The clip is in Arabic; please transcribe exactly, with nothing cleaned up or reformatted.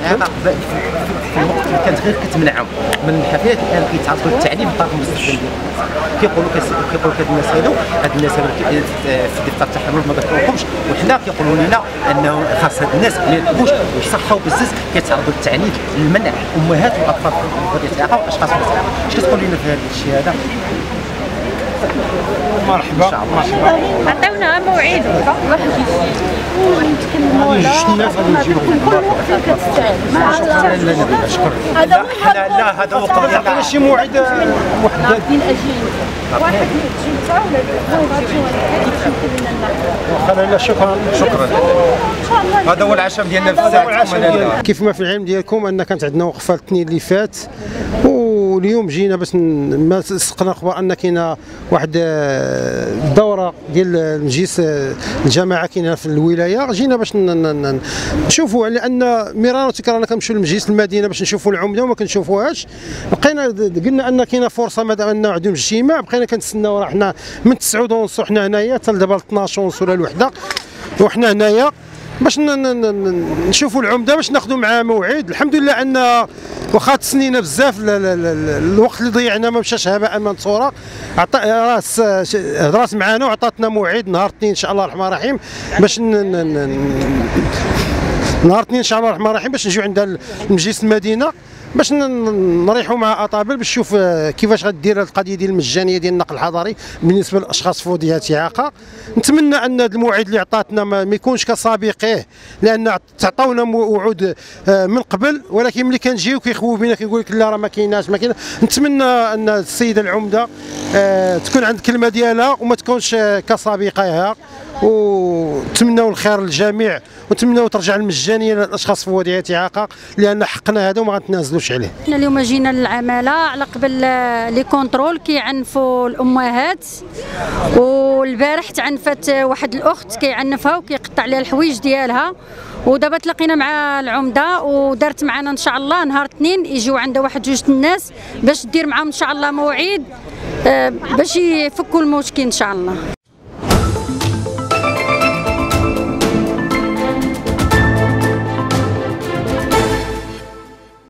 الاعاقه في الوقت اللي كانت غير كتمنعهم من الحفلات الان كيتعرضوا للتعليم بطاقه المستخدم ديالهم. كيقولوا كيقولوا هاد الناس هادو هاد الناس هادو في الدفتر التحرر ما ذكروهمش، وحنا كيقولوا لنا انه خاص هاد الناس ما يركبوش ويصحوا بزز كيتعرضوا للتعنيف للمنع امهات واطفال ذوي الاعاقه والاشخاص المسؤولين. اش كتقول لنا في هذا الشيء هذا؟ مرحبا مرحبا. عطيونا موعد واحد ونتكلموا على كل وقت كتستعد. هذا لا هذا وقت ديال شي موعد محدد من اجل واحد الجلسه ولا واخا. لا شكرا شكرا. هذا هو العشاء ديالنا في الساعه. كيف ما في العلم ديالكم ان كانت عندنا وقفه الاثنين اللي فات، واليوم جينا باش ما سقنا اخبار ان كاينه واحد الدوره ديال المجلس الجماعه كاينه في الولايه. جينا باش نشوفوا، لان مرارا وتكرارا كنمشيو لمجلس المدينه باش نشوفوا العمده وما كنشوفوهاش. بقينا قلنا ان كاينه فرصه ما دام انه عندهم اجتماع، بقينا كنتسناو. راه حنا من تسعة ونص وحنا هنايا حتى دابا اثناش ونص ولا الوحده وحنا هنايا باش نشوفوا العمده باش ناخذوا معاه موعد. الحمد لله ان واخا تسنينا بزاف، الوقت اللي ضيعنا ما مشاش هباء منثورا. راس هضرات معنا وعطاتنا موعد نهار الاثنين ان شاء الله الرحمن الرحيم باش نهار الاثنين ان شاء الله الرحمن الرحيم باش نجيو عند مجلس المدينه باش نريحوا مع اطابل باش نشوف كيفاش غدير هذه القضيه ديال المجانيه ديال النقل الحضري بالنسبه للاشخاص ذوي الاعاقه. نتمنى ان هذا الموعد اللي عطاتنا ما يكونش كسابقيه، لان تعطونا وعود من قبل، ولكن ملي كنجيو كيخوفوا بينا كيقول لك لا راه ما كايناش ما كاين. نتمنى ان السيده العمده تكون عند الكلمه ديالها وما تكونش كسابقيها، ونتمنوا الخير للجميع، ونتمنوا ترجع المجانيه للاشخاص ذوي الاعاقه، لان حقنا هذا وما غنتنازلوش عليه. احنا اليوم جينا للعماله على قبل لي كونترول كيعنفوا الامهات، والبارح تعنفت واحد الاخت كيعنفها وكيقطع عليها الحوايج ديالها، ودابا تلاقينا مع العمده ودارت معنا ان شاء الله نهار اثنين يجيو عندها واحد جوج الناس باش دير معاهم ان شاء الله موعد باش يفكوا المشكل ان شاء الله.